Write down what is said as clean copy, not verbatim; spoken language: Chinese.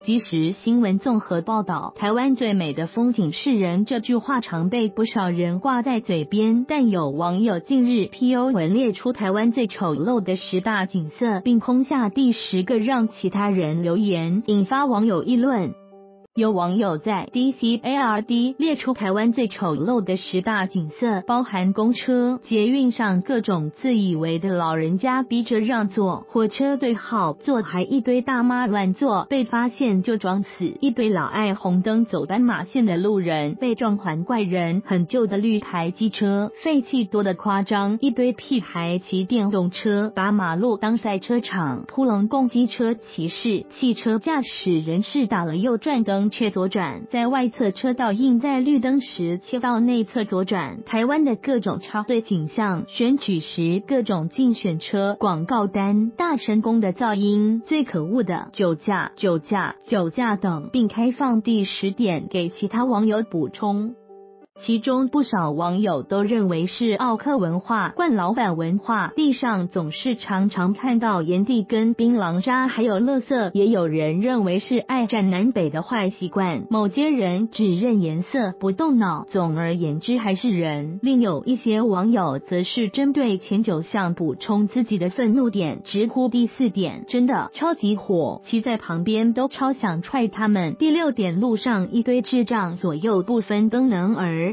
即时新闻综合报道，台湾最美的风景是人这句话常被不少人挂在嘴边，但有网友近日 PO 文列出台湾最丑陋的10大景色，并空下第10个让其他人留言，引发网友议论。有网友在 DCARD 列出台湾最丑陋的10大景色，包含公车、捷运上各种自以为的老人家逼着让座，火车对号座还一堆大妈乱坐，被发现就装死，一堆老爱红灯走斑马线的路人被撞还怪人，很旧的绿牌机车废气多得夸张，一堆屁孩骑电动车把马路当赛车场，扑龙共机车骑士、汽车驾驶人士打了右转灯却左转，在外侧车道印在绿灯时切到内侧左转。台湾的各种插队景象，选举时各种竞选车广告单，大成功的噪音，最可恶的酒驾等，并开放第10点给其他网友补充。其中不少网友都认为是奥客文化、惯老板文化，地上总是常常看到烟蒂跟槟榔渣还有垃圾，也有人认为是爱占南北的坏习惯，某些人只认颜色不动脑，总而言之还是人。另有一些网友则是针对前9项补充自己的愤怒点，直呼第4点真的超级火，骑在旁边都超想踹他们。第6点路上一堆智障，左右不分灯能儿。